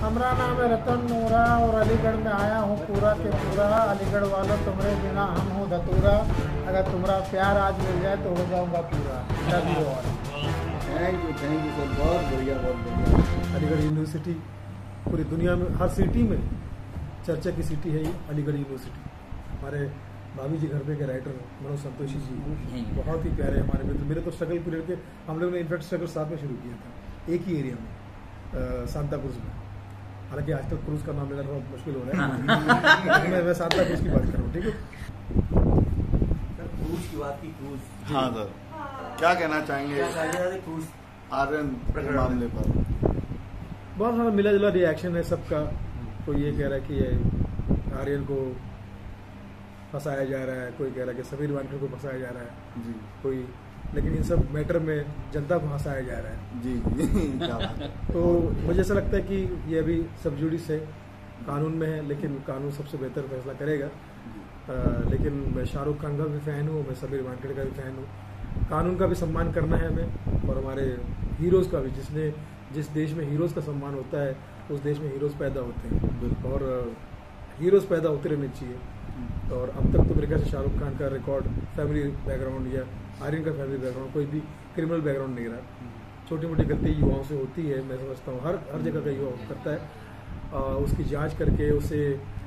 हमारा नाम है रतन नोरा और अलीगढ़ में आया हूँ पूरा के पूरा। अलीगढ़ वालों तुम्हारे बिना हम हूँ धतूरा। अगर तुम्हारा प्यार आज मिल जाए तो हो जाऊँगा पूरा। थैंक यू सर, बहुत बढ़िया बहुत बढ़िया। अलीगढ़ यूनिवर्सिटी पूरी दुनिया में हर सिटी में चर्चा की सिटी है ये अलीगढ़ यूनिवर्सिटी। हमारे भाभी जी घर पे के राइटर मनोज संतोषी जी बहुत ही प्यारे हमारे मित्र। मेरे तो स्ट्रगल पीरियड के हम लोगों ने इनफैक्ट स्ट्रगल साथ में शुरू किया था एक ही एरिया में सांता क्रूज में। हालांकि आज तक क्रूज का नाम लेना बहुत मुश्किल हो रहा है। मैं सांता क्रूज की बात कर रहा हूँ, ठीक है सर क्रूज की बात की क्रूज। हाँ सर, क्या कहना चाहेंगे क्रूज आर्यन मामले पर? बहुत सारा मिला जुला रिएक्शन है सबका। कोई ये कह रहा है कि ये आर्यन को फंसाया जा रहा है, कोई कह रहा है कि समीर वानखेड़े को फंसाया जा रहा है जी कोई, लेकिन इन सब मैटर में जनता को फंसाया जा रहा है। जी क्या बात है। तो मुझे ऐसा लगता है कि ये अभी सब जुडिस है, कानून में है, लेकिन कानून सबसे बेहतर फैसला करेगा। लेकिन मैं शाहरुख खान का भी फ़ैन हूँ, मैं समीर वानखेड़े का भी फ़ैन हूँ। कानून का भी सम्मान करना है हमें और हमारे हीरोज़ का भी। जिस देश में हीरोज़ का सम्मान होता है उस देश में हीरोज़ पैदा होते हैं और हीरोज़ पैदा होते रहने चाहिए। और अब तक तो मेरे ख्याल से शाहरुख खान का रिकॉर्ड फैमिली बैकग्राउंड या आर्यन का फैमिली बैकग्राउंड कोई भी क्रिमिनल बैकग्राउंड नहीं रहा। छोटी मोटी गलती युवाओं से होती है, मैं समझता हूँ हर जगह का युवा करता है। उसकी जांच करके उसे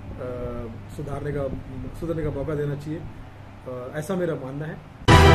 सुधरने का मौका देना चाहिए, ऐसा मेरा मानना है।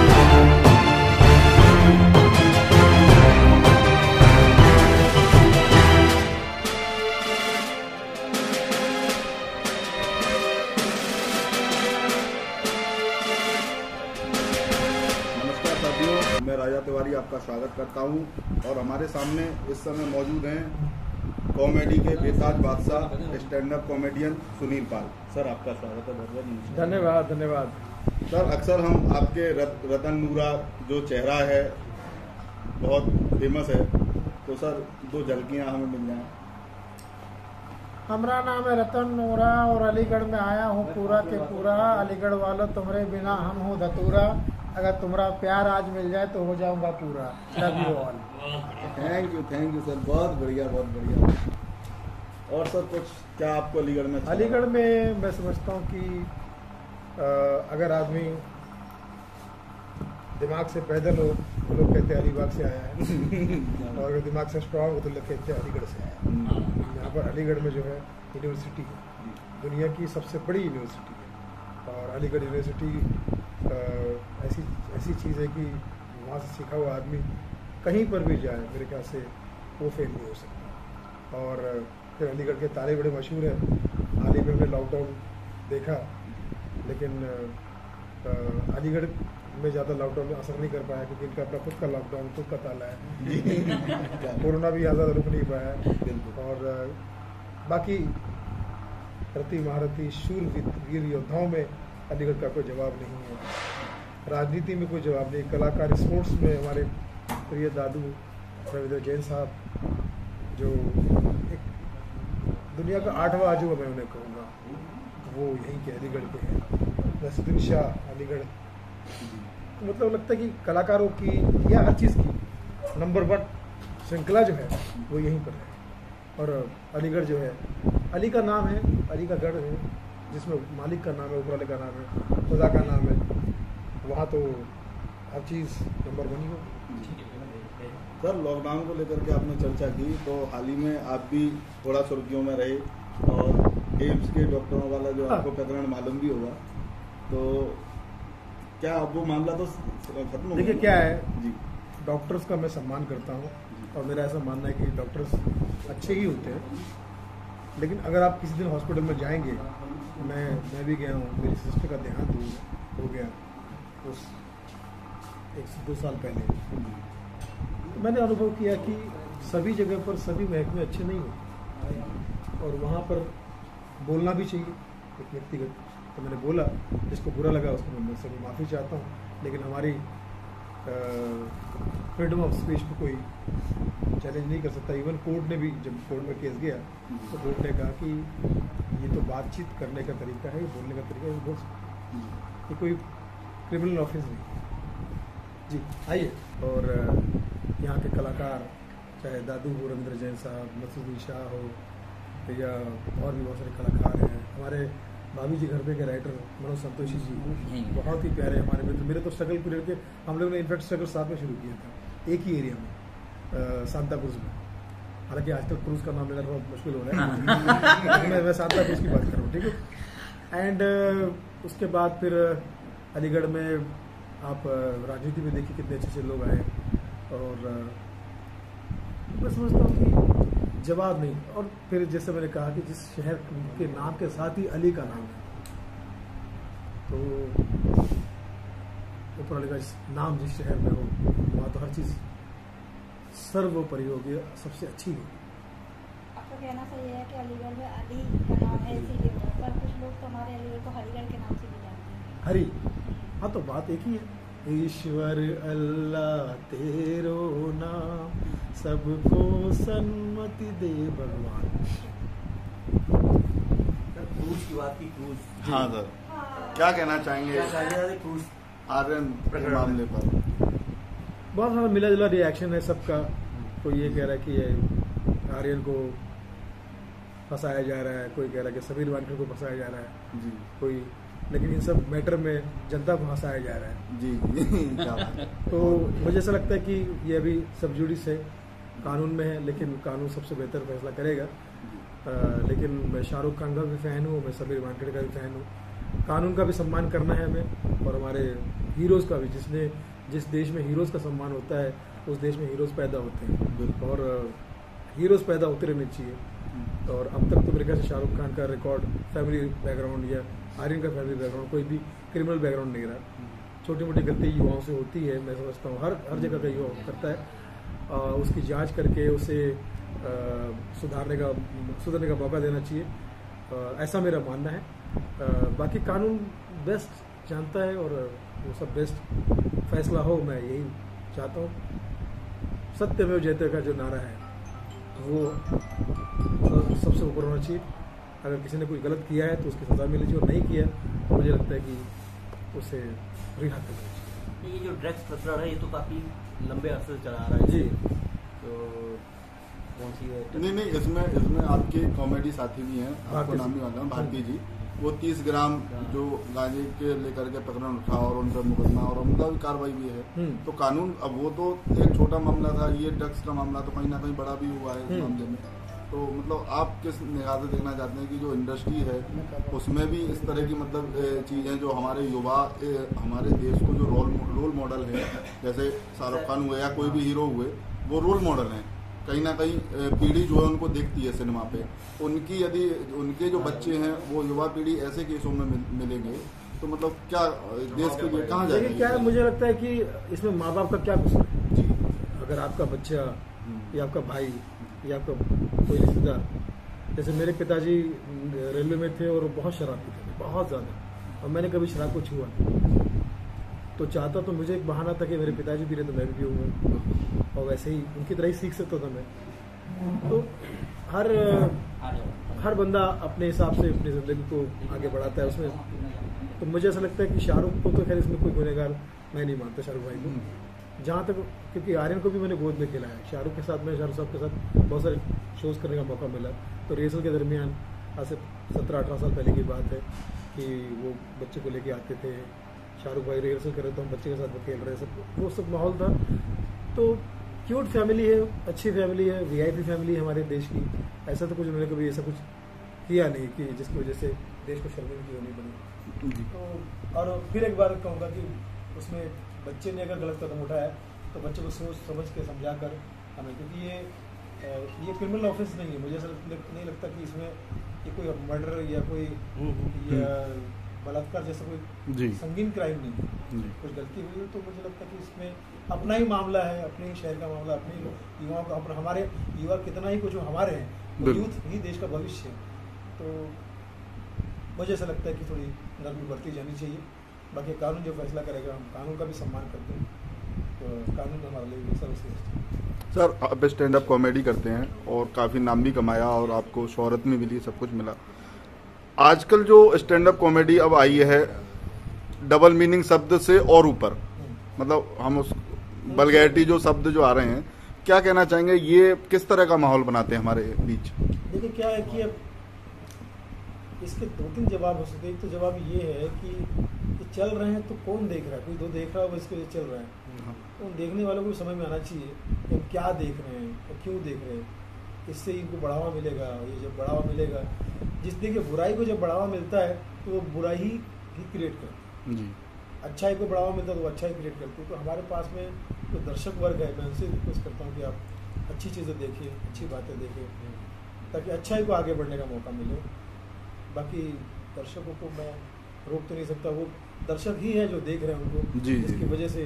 मैं राजा तिवारी आपका स्वागत करता हूं और हमारे सामने इस समय मौजूद हैं कॉमेडी के बेताज बादशाह stand up comedian Sunil Pal. Sir आपका स्वागत है। बहुत बहुत धन्यवाद धन्यवाद। सर अक्सर हम आपके रतन नूरा जो चेहरा है बहुत फेमस है, तो सर दो झलकियां हमें मिल जाएं। हमारा नाम है रतन नोरा और अलीगढ़ में आया हूँ पूरा के पूरा। अलीगढ़ वालों तुम्हारे बिना हम हूँ धतूरा। अगर तुम्हारा प्यार आज मिल जाए तो हो जाऊंगा पूरा। Love you all. Thank you sir, बहुत बढ़िया बहुत बढ़िया। और सर कुछ क्या आपको अलीगढ़ में? अलीगढ़ में मैं समझता हूँ कि अगर आदमी दिमाग से पैदल हो तो लोग कहते हैं अलीबाग से आया है और अगर दिमाग से स्ट्रांग हो तो लोग कहते हैं अलीगढ़ से आया है। यहाँ पर अलीगढ़ में जो है यूनिवर्सिटी है, दुनिया की सबसे बड़ी यूनिवर्सिटी है। और अलीगढ़ यूनिवर्सिटी ऐसी चीज़ है कि वहाँ से सीखा हुआ आदमी कहीं पर भी जाए मेरे ख्याल से वो फेल नहीं हो सकता। और फिर अलीगढ़ के ताले बड़े मशहूर हैं। हाल ही में हमने लॉकडाउन देखा, लेकिन अलीगढ़ में ज़्यादा लॉकडाउन में असर नहीं कर पाया क्योंकि इनका अपना खुद का लॉकडाउन, खुद का ताला है। कोरोना भी ज़्यादा रुक नहीं पाया। और बाकी रति महारथी शूर वीर योद्धाओं में अलीगढ़ का कोई जवाब नहीं है। राजनीति में कोई जवाब नहीं। कलाकार स्पोर्ट्स में हमारे प्रिय दादू रविंद्र जैन साहब, जो एक दुनिया का 8वां अजूबा मैं उन्हें कहूँगा, वो यहीं के अलीगढ़ के हैं। नसीरुद्दीन शाह अलीगढ़। मतलब लगता है कि कलाकारों की या हर चीज़ की नंबर 1 श्रृंखला जो है वो यहीं पर है। और अलीगढ़ जो है, अली का नाम है, अली का गढ़ है, जिसमें मालिक का नाम है, ऊपर वाले का नाम है, खुदा का नाम है। वहाँ तो हर चीज़ नंबर 1 ही हो। सर लॉकडाउन को लेकर के आपने चर्चा की, तो हाल ही में आप भी थोड़ा सुर्खियों में रहे और एम्स के डॉक्टरों वाला जो आपको प्रकरण मालूम भी होगा, तो क्या वो मामला तो खत्म हो गया? देखिए क्या है जी, डॉक्टर्स का मैं सम्मान करता हूँ और मेरा ऐसा मानना है कि डॉक्टर्स अच्छे ही होते हैं। लेकिन अगर आप किसी दिन हॉस्पिटल में जाएंगे, मैं भी गया हूँ, मेरी सिस्टर का देहांत हो गया उस 1-2 साल पहले। तो मैंने अनुभव किया कि सभी जगह पर सभी महकमे अच्छे नहीं होते और वहाँ पर बोलना भी चाहिए एक व्यक्तिगत। तो मैंने बोला, जिसको बुरा लगा उसको मैं मुझसे माफ़ी चाहता हूँ। लेकिन हमारी फ्रीडम ऑफ स्पीच को कोई चैलेंज नहीं कर सकता। इवन कोर्ट ने भी, जब कोर्ट में केस गया तो कोर्ट ने कहा कि ये तो बातचीत करने का तरीका है, बोलने का तरीका है, बोल सकते, ये कोई क्रिमिनल ऑफेंस नहीं। जी आइए। और यहाँ के कलाकार, चाहे दादू हो, रविंद्र जैन साहब, नसीरुद्दीन शाह हो, या और भी बहुत सारे कलाकार हैं। हमारे भाभी जी घर पे के राइटर मनोज संतोषी जी बहुत ही प्यारे हमारे मित्र। मेरे तो स्ट्रगल पीरियड के हम लोगों ने इनफैक्ट स्ट्रगल साथ में शुरू किया था एक ही एरिया में, सांता क्रूज में। हालांकि आजकल क्रूज का नाम लेना बहुत मुश्किल हो रहा है मैं सांता क्रूज की बात कर रहा हूँ, ठीक है। एंड उसके बाद फिर अलीगढ़ में आप राजनीति में देखिए कितने अच्छे अच्छे लोग आए, और मैं समझता हूँ कि जवाब नहीं। और फिर जैसे मैंने कहा कि जिस शहर के नाम के साथ ही अली का नाम है, तो ऊपर अली का नाम जिस शहर में हो वहाँ तो हर चीज़ सर्वोपरि होगी, सबसे अच्छी होगी। आपका कहना सही है कि अलीगढ़ में अली का नाम है इसीलिए, पर कुछ लोग तो हमारे अलीगढ़ को हरीगढ़ के नाम से भी जानते हैं। हरी, हाँ तो बात एक ही है, ईश्वर अल्लाह तेरो नाम सबको सन्मति दे भगवान। क्रूज की बात की, क्रूज। हाँ सर, क्या कहना चाहेंगे क्रूज आर्यन के मामले पर? बहुत सारा मिला जुला रिएक्शन है सबका। कोई ये कह रहा है कि ये आर्यन को फंसाया जा रहा है, कोई कह रहा है कि समीर वानखेड़े को फंसाया जा रहा है जी कोई, लेकिन इन सब मैटर में जनता को हंसाया जा रहा है। जी क्या बात है। तो मुझे ऐसा लगता है कि ये अभी सब जुडिस है, कानून में है, लेकिन कानून सबसे बेहतर फैसला करेगा। लेकिन मैं शाहरुख खान का भी फ़ैन हूँ, मैं समीर वानखेड़े का भी फ़ैन हूँ। कानून का भी सम्मान करना है हमें, और हमारे हीरोज़ का भी। जिस देश में हीरोज़ का सम्मान होता है उस देश में हीरोज़ पैदा होते हैं, और हीरोज़ पैदा होते रहने चाहिए। और अब तक तो मेरे ख्याल से शाहरुख खान का रिकॉर्ड फैमिली बैकग्राउंड या आर्यन का फैमिली बैकग्राउंड कोई भी क्रिमिनल बैकग्राउंड नहीं रहा। छोटी मोटी गलती युवाओं से होती है, मैं समझता हूँ हर जगह का युवा करता है। उसकी जांच करके उसे सुधरने का मौका देना चाहिए, ऐसा मेरा मानना है। बाकी कानून बेस्ट जानता है और वो सब बेस्ट फैसला हो, मैं यही चाहता हूँ। सत्यमेव जयते का जो नारा है वो सबसे ऊपर होना चाहिए। अगर किसी ने कोई गलत किया है तो उसकी सजा मिलनी चाहिए, और नहीं किया तो मुझे लगता है कि उसे रिहा करना चाहिए। ये जो ड्रग्स प्रकरण है ये तो काफी लंबे अरसे से चला आ रहा है जी। तो कौन सी है? नहीं, इसमें आपके कॉमेडी साथी भी हैं, आपको नाम भी मालूम है, भारती जी। वो 30 ग्राम जो गांजे के लेकर के प्रकरण उठा और उन पर मुकदमा और उनका भी कार्रवाई भी है। तो कानून, अब वो तो एक छोटा मामला था, ये ड्रग्स का मामला तो कहीं ना कहीं बड़ा भी हुआ है इस मामले में। तो मतलब आप किस निगाह से देखना चाहते हैं कि जो इंडस्ट्री है उसमें भी इस तरह की मतलब चीज़ें जो हमारे युवा हमारे देश को जो रोल मॉडल है, जैसे शाहरुख खान हुए या कोई भी हीरो हुए, वो रोल मॉडल हैं। कहीं ना कहीं पीढ़ी जो है उनको देखती है सिनेमा पे, उनकी यदि उनके जो बच्चे हैं वो युवा पीढ़ी ऐसे केसों में मिलेंगे तो मतलब क्या देश के लिए कहाँ जाएगा? क्या मुझे लगता है कि इसमें माँ बाप का क्या कसूर है जी। अगर आपका बच्चा या आपका भाई या आपका कोई रिश्तेदार, जैसे मेरे पिताजी रेलवे में थे और बहुत शराब पीते थे, बहुत ज़्यादा, और मैंने कभी शराब को छुआ नहीं। तो चाहता तो मुझे एक बहाना था कि मेरे पिताजी पी रहे तो मैं भी पीऊँगा, और वैसे ही उनकी तरह ही सीख सकता था मैं। तो हर बंदा अपने हिसाब से अपनी ज़िंदगी को आगे बढ़ाता है उसमें। तो मुझे ऐसा लगता है कि शाहरुख को तो खैर इसमें कोई गुनहगार मैं नहीं मानता, शाहरुख भाई को। जहाँ तक, क्योंकि आर्यन को भी मैंने गोद में खेला है, शाहरुख के साथ में, शाहरुख साहब के साथ बहुत सारे शोज़ करने का मौका मिला। तो रिहर्सल के दरमियान आज से 17-18 साल पहले की बात है कि वो बच्चे को लेके आते थे, शाहरुख भाई रिहर्सल कर रहे तो हम बच्चे के साथ वो खेल रहे, सब वो सब माहौल था। तो क्यूट फैमिली है, अच्छी फैमिली है, VIP फैमिली है हमारे देश की। ऐसा तो कुछ उन्होंने कभी ऐसा कुछ किया नहीं कि जिसकी वजह से देश को शर्मिंदगी होनी पड़ी। तो और फिर एक बार कहूँगा कि उसमें बच्चे ने अगर गलत कदम उठाया तो बच्चे को सोच समझ के समझा कर हमें, क्योंकि ये क्रिमिनल ऑफेंस नहीं है। मुझे ऐसा नहीं लगता कि इसमें ये कोई मर्डर या कोई या बलात्कार जैसा कोई संगीन क्राइम नहीं है। कुछ गलती हुई तो मुझे लगता है कि इसमें अपना ही मामला है, अपने ही शहर का मामला, अपने युवाओं का, अपना हमारे युवा कितना ही कुछ हमारे हैं, यूथ ही देश का भविष्य है। तो मुझे ऐसा लगता है कि थोड़ी नरमी बढ़ती जानी चाहिए। बाकी कानून जो फैसला करेगा, हम कानून का भी सम्मान करते हैं, तो कानून हमारे लिए सर्वश्रेष्ठ। सर, आप स्टैंड अप कॉमेडी करते हैं और काफ़ी नाम भी कमाया और आपको शोहरत भी मिली, सब कुछ मिला। आजकल जो स्टैंड अप कॉमेडी अब आई है डबल मीनिंग शब्द से और ऊपर, मतलब हम उस वल्गैरिटी जो शब्द जो आ रहे हैं, क्या कहना चाहेंगे, ये किस तरह का माहौल बनाते हैं हमारे बीच? देखिए क्या है कि अब इसके 2-3 जवाब हो सकते हैं। एक तो जवाब ये है कि ये चल रहे हैं तो कौन देख रहा है, कोई तो देख रहा है, इसके लिए चल रहा है। तो उन देखने वालों को समझ में आना चाहिए कि हम क्या देख रहे हैं और क्यों देख रहे हैं, इससे इनको बढ़ावा मिलेगा। ये जब बढ़ावा मिलेगा, जिस देखिए बुराई को जब बढ़ावा मिलता है तो वो बुराई ही क्रिएट करती है जी। अच्छाई को बढ़ावा मिलता है तो वो अच्छाई क्रिएट करती है। तो हमारे पास में जो दर्शक वर्ग है, मैं उनसे रिक्वेस्ट करता हूँ कि आप अच्छी चीज़ें देखिए, अच्छी बातें देखें, ताकि अच्छाई को आगे बढ़ने का मौका मिले। बाकी दर्शकों को मैं रोक तो नहीं सकता, वो दर्शक ही है जो देख रहे हैं उनको, जी, जिसकी जी। वजह से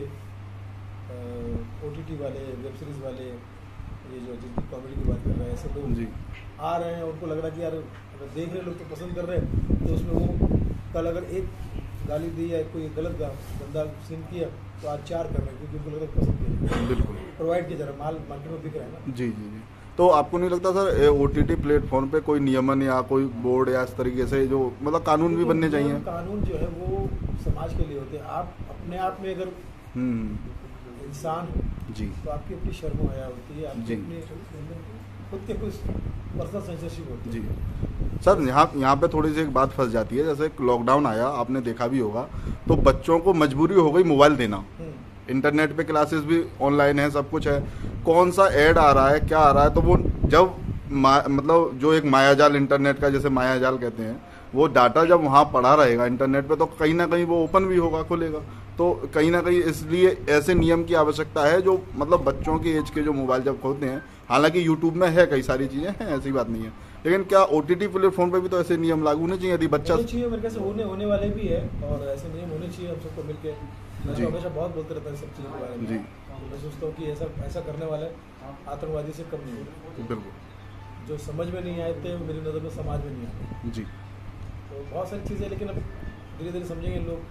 OTT वाले, वेब सीरीज़ वाले, ये जो जिनकी कॉमेडी की बात कर रहे हैं, ऐसे लोग जी। आ रहे हैं। उनको लग रहा है कि यार अगर देख रहे लोग तो पसंद कर रहे हैं, तो उसमें वो कल अगर एक गाली दी या कोई गलत गंदा सीन किया तो आज 4 कर रहे हैं, क्योंकि उनको लग रहा है पसंद किया, बिल्कुल। प्रोवाइड किया जा रहा है, माल मार्केट में बिक रहा है ना। जी जी जी। तो आपको नहीं लगता सर OTT प्लेटफॉर्म पे कोई नियमन या कोई बोर्ड या इस तरीके से जो मतलब कानून भी बनने चाहिए? कानून जो है वो समाज के लिए होते हैं। आप अपने आप में अगर इंसान हो जी तो आपकी अपनी शर्म हया होती है, आपकी जी। अपनी खुद के कुछ पर्सनल सेंसरशिप होती है। जी सर, यहाँ पे थोड़ी सी एक बात फंस जाती है। जैसे लॉकडाउन आया, आपने देखा भी होगा, तो बच्चों को मजबूरी हो गई मोबाइल देना। इंटरनेट पे क्लासेस भी ऑनलाइन है, सब कुछ है। कौन सा ऐड आ रहा है, क्या आ रहा है, तो वो जब मतलब जो एक मायाजाल इंटरनेट का, जैसे मायाजाल कहते हैं, वो डाटा जब वहाँ पड़ा रहेगा इंटरनेट पे, तो कहीं ना कहीं वो ओपन भी होगा, खुलेगा। तो कहीं ना कहीं इसलिए ऐसे नियम की आवश्यकता है जो मतलब बच्चों की एज के जो मोबाइल जब खोलते हैं, हालांकि यूट्यूब में है, कई सारी चीज़ें हैं, ऐसी बात नहीं है, लेकिन क्या OTT प्लेटफॉर्म पे भी तो ऐसे नियम लागू होने चाहिए? यदि बच्चा होने चाहिए, मेरे ख्याल से होने वाले भी है, और ऐसे नियम होने चाहिए हम सबको मिलकर। मैं जी। तो हमेशा बहुत बोलते रहता है सब चीज़ों के बारे में। जी। तो मैं सोचता हूँ कि ऐसा करने वाले आतंकवादी से कम नहीं होगा। बिल्कुल। जो समझ में नहीं आए थे वो मेरी नज़र में समाज में नहीं आते। जी। तो बहुत सारी चीज़ें, लेकिन अब धीरे धीरे समझेंगे लोग,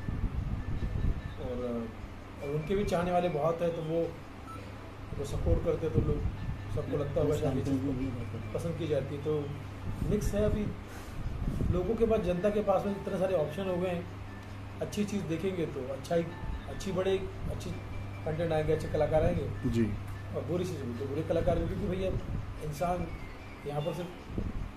और उनके भी चाहने वाले बहुत है, तो वो सपोर्ट करते हैं, तो लोग सबको लगता होगा शायद ये चीज़ पसंद की जाती है। तो मिक्स है अभी लोगों के पास, जनता के पास में इतने सारे ऑप्शन हो गए हैं। अच्छी चीज़ देखेंगे तो अच्छी बड़े अच्छी कंटेंट आएंगे, अच्छे कलाकार आएंगे, जी। और बुरी चीज़ भी तो बुरे कलाकार भी, क्योंकि भैया इंसान यहाँ पर सिर्फ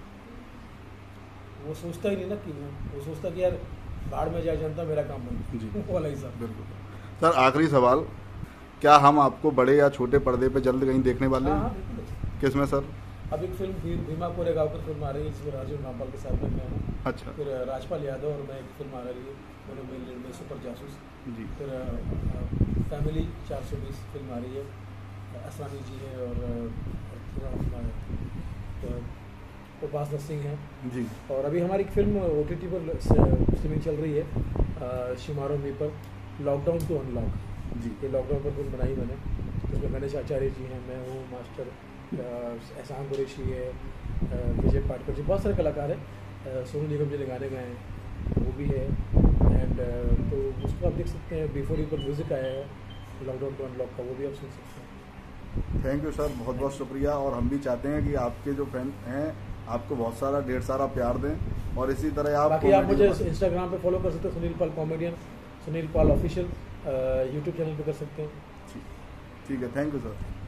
वो सोचता ही नहीं ना कि वो सोचता कि यार बाढ़ में जाए जनता, मेरा काम बन जी। वो वाला हिसाब। बिल्कुल सर, आखिरी सवाल, क्या हम आपको बड़े या छोटे पर्दे पे जल्द कहीं देखने वाले हाँ हैं? हाँ बिल्कुल। किसमें सर? अब एक फिल्म भीमा कोरेगांवकर फिल्म आ रही है, जिसमें राजीव नामपाल के साथ में मैं हूँ। अच्छा। फिर राजपाल यादव और मैं एक फिल्म आ रही है, मेरे सुपर जासूस। जी। फिर फैमिली 420 फिल्म आ रही है, असरानी जी है, और उपासना सिंह है। जी। और अभी हमारी एक फिल्म OTT पर स्ट्रीमिंग चल रही है, शिमारो मी पर, लॉकडाउन टू अनलॉक। जी। ये लॉकडाउन पर फिल्म बनाई मैंने, जिसमें गणेश आचार्य जी हैं, मैं हूँ, मास्टर एहसान कुरैशी है, विजय पाटकर जी, बहुत सारे कलाकार हैं, सोनू निगम जी ने गाने गाए हैं, वो भी है। एंड तो उसको आप देख सकते हैं, बिफोर यू पर म्यूज़िक आया है लॉकडाउन टू अनलॉक का, वो भी आप सुन सकते हैं। थैंक यू सर, बहुत बहुत शुक्रिया। और हम भी चाहते हैं कि आपके जो फैन हैं आपको बहुत सारा ढेर सारा प्यार दें, और इसी तरह आप बाकी आप मुझे इंस्टाग्राम पे फॉलो कर सकते हैं, Sunil Pal comedian, Sunil Pal official, YouTube channel पे कर सकते हैं। ठीक है, थैंक यू सर।